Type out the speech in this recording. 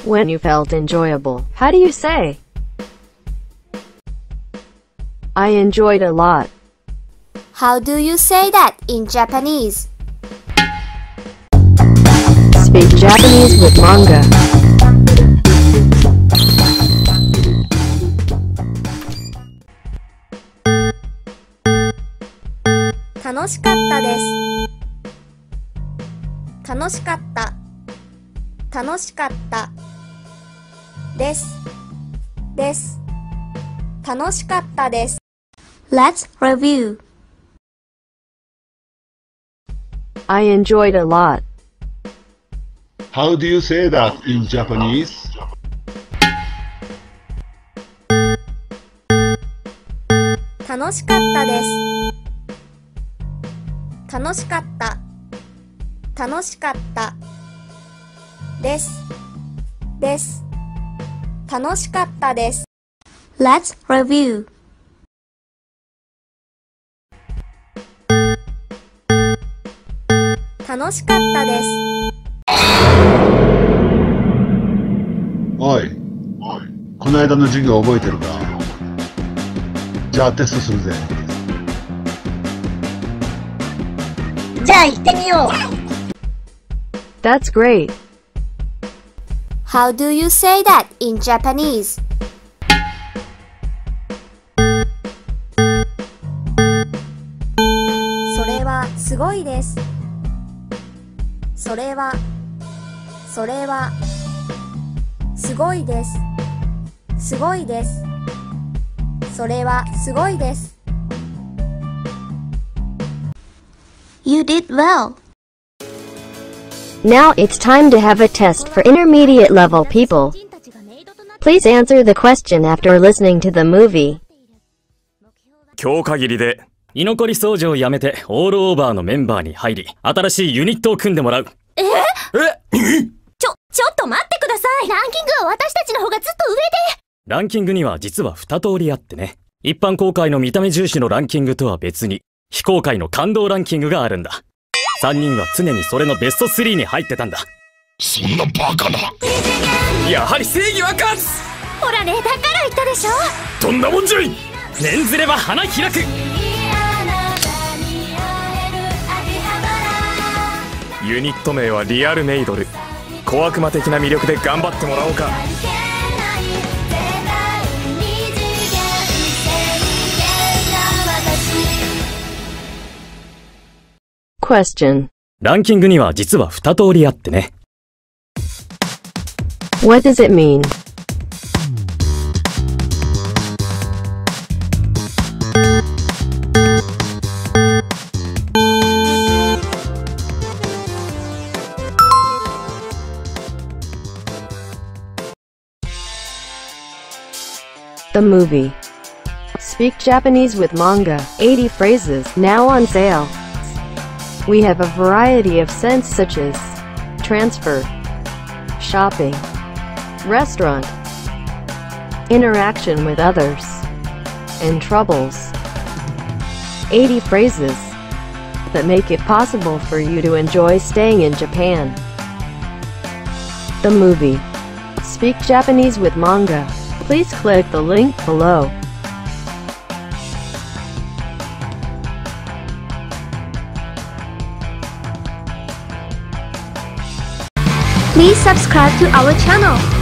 When you felt enjoyable, how do you say? I enjoyed a lot. How do you say that in Japanese? Speak Japanese with manga. 楽しかったです。楽しかった。楽しかった。です。です。楽しかったです。Let's review. I enjoyed a lot. How do you say that in Japanese? 楽しかったです。楽しかった。楽しかった。です。です。楽しかったです。Let's review. 楽しかったです。 おい、この間の授業覚えてるか？じゃあテストするぜ。 じゃあ行ってみよう。 That's great. How do you say that in Japanese? それはすごいです。それはすごいです。すごいです。それはすごいです。You did well. Now it's time to have a test for intermediate level people. Please answer the question after listening to the movie. 今日限りで居残り掃除をやめてオールオーバーのメンバーに入り、新しいユニットを組んでもらう。 ちょっと待ってください。ランキングは私たちの方がずっと上で。 ランキングには実は2通りあってね。一般公開の見た目重視のランキングとは別に、非公開の感動ランキングがあるんだ。3人は常にそれのベスト3に入ってたんだ。 そんなバカな。 やはり正義は勝つ。 ほらね、だから言ったでしょ。 どんなもんじゃい。念ずれば花開く。ユニット名はリアルメイドル。小悪魔的な魅力で頑張ってもらおうか。 Question. ランキングには実は2通りあってね。 What does it mean? The movie. Speak Japanese with manga, 80 phrases, now on sale. We have a variety of scents such as transfer, shopping, restaurant, interaction with others, and troubles. 80 phrases that make it possible for you to enjoy staying in Japan. The movie. Speak Japanese with manga. Please click the link below. Please subscribe to our channel.